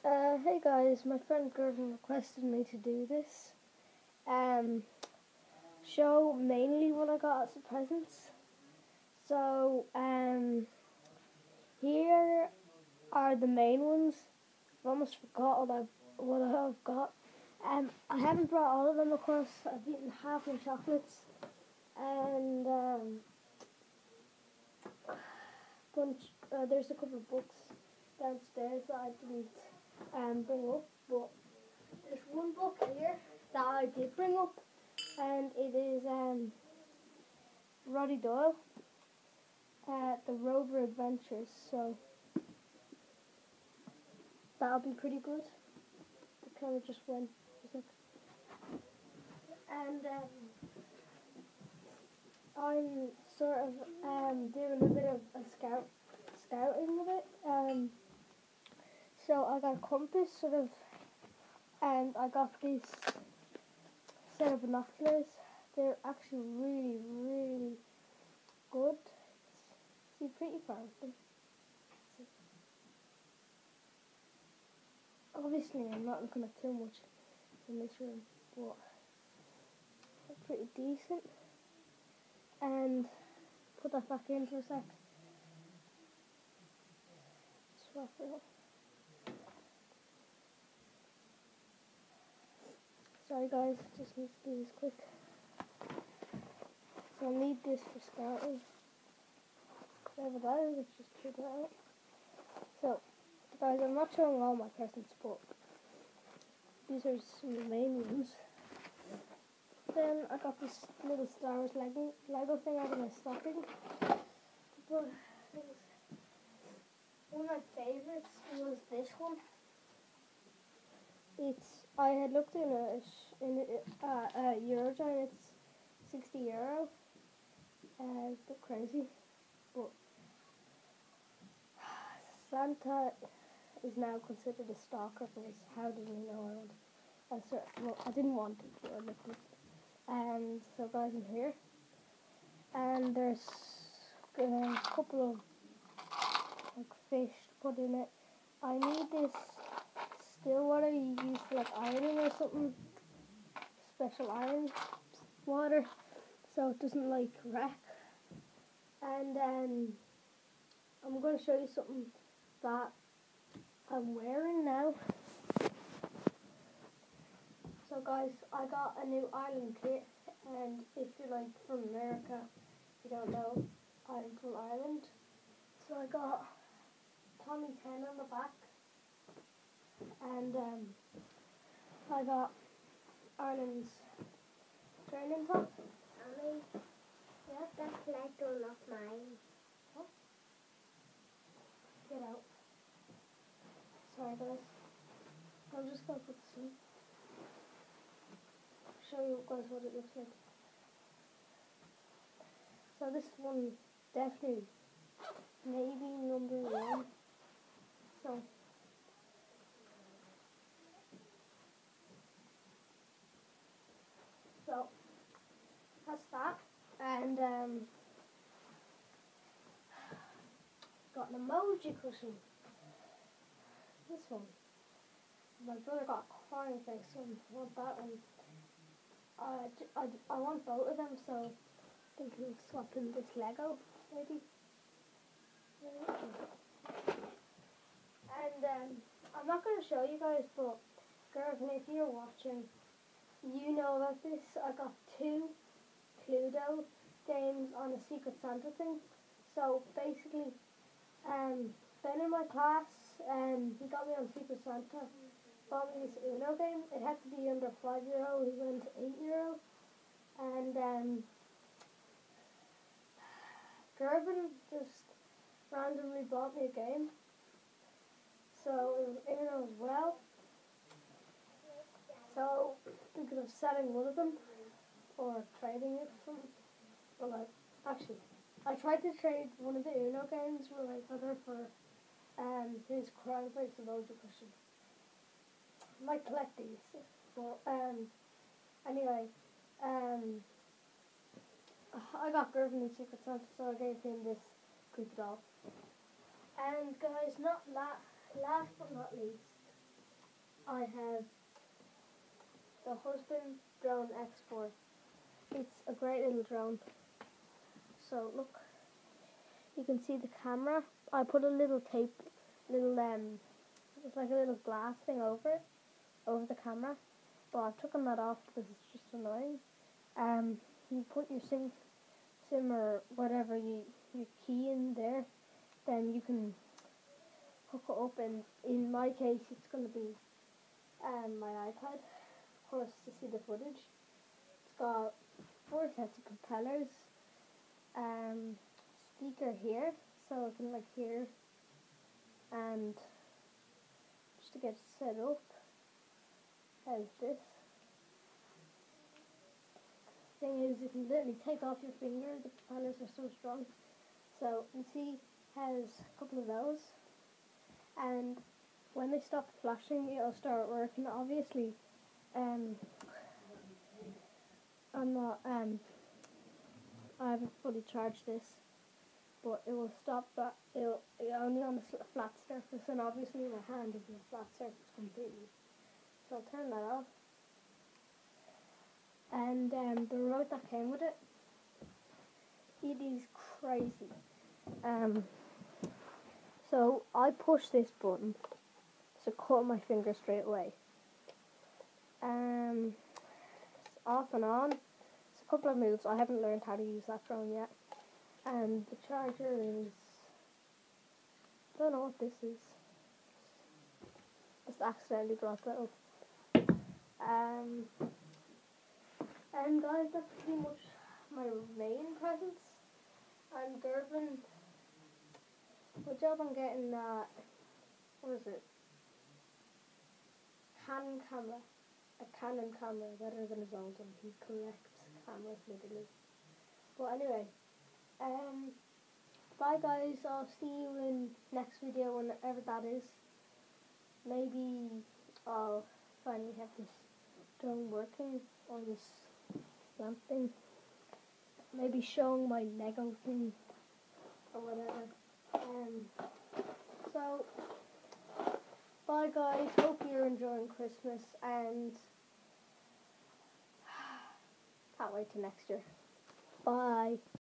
Hey guys, my friend Gordon requested me to do this. Show mainly what I got as presents. So, here are the main ones. I've almost forgot what I've got. I haven't brought all of them, of course. I've eaten half my chocolates. And, there's a couple of books downstairs that I didn't bring up, but there's one book here that I did bring up, and it is Roddy Doyle, The Rover Adventures, so that'll be pretty good. The camera just went. And I'm sort of doing a bit of scouting with it. So I got a compass, sort of, and I got this set of binoculars. They're actually really, really good. See pretty far with them. Obviously, I'm not looking at too much in this room, but they're pretty decent. And put that back in for a sec. Swap it up. Sorry guys, just need to do this quick. So I need this for starting. Whatever that is, let's just check that out. So, guys, I'm not showing all my presents, but these are some of the main ones. Then I got this little Star Wars Lego thing out of my stocking. But one of my favourites was this one. I had looked in Eurogiant. It's €60. It's a bit crazy, but Santa is now considered a stalker because how did he know I didn't want it, but I looked it. And so guys, I'm here, and there's a couple of fish to put in it. I need this still water you use for like ironing or something, special iron water, so it doesn't like wreck. And then I'm going to show you something that I'm wearing now. So guys, I got a new Ireland kit, and if you're like from America, you don't know, I'm from Ireland. So I got Tommy 10 on the back, and I got Ireland's training top. Mommy, Yeah? that's Lego, not mine. What? Get out. Sorry guys. I'm just going to put this in. Show you guys what it looks like. So this one definitely maybe number 1. So that's that. And got an emoji cushion. This one. My brother got a crying face, so I want that one. I want both of them, so I think we'll swap in this Lego, maybe. And I'm not going to show you guys, but Gervin, if you're watching, you know about this. I got 2 Cluedo games on a Secret Santa thing. So basically, Ben in my class, he got me on Secret Santa. Bought me this Uno game. It had to be under €5. He went €8, and Gervin just randomly bought me a game. So it was Uno as well. So thinking of selling one of them or trading it for something. But like, actually, I tried to trade one of the Uno games with my brother for his crying face emoji cushion. I might collect these, but anyway, I got Gervin in Secret Santa, so I gave him this creepy doll. And guys, not last but not least, I have the Husband Drone X4. It's a great little drone. So look, you can see the camera. I put a little tape, it's like a little glass thing over the camera. But I've taken that off because it's just annoying. You put your SIM or whatever your key in there, then you can hook it up, and in my case it's going to be my iPad, of course, to see the footage. It's got 4 sets of propellers, speaker here so I can like hear, and just to get set up as this. Thing is, you can literally take off your finger, the propellers are so strong. So you see has a couple of those, and when they stop flashing it'll start working. Obviously I'm not I haven't fully charged this, but it will stop that. It'll only on a flat surface, and obviously my hand is on a flat surface completely. So I'll turn that off. And the remote that came with it is crazy. So I push this button to cut my finger straight away. It's off and on. It's a couple of moves. I haven't learned how to use that drone yet. And the charger is, I don't know what this is. Just accidentally brought that up. And guys, that's pretty much my main presents. And Gerben, good job on getting that, what is it? Canon camera. A Canon camera, better than his old one. He collects cameras, literally. But anyway, bye guys, I'll see you in next video, whenever that is. Maybe I'll finally have this drone working, or this lamp thing. Maybe showing my Lego thing, or whatever. So, bye guys, hope you're enjoying Christmas, and can't wait till next year. Bye.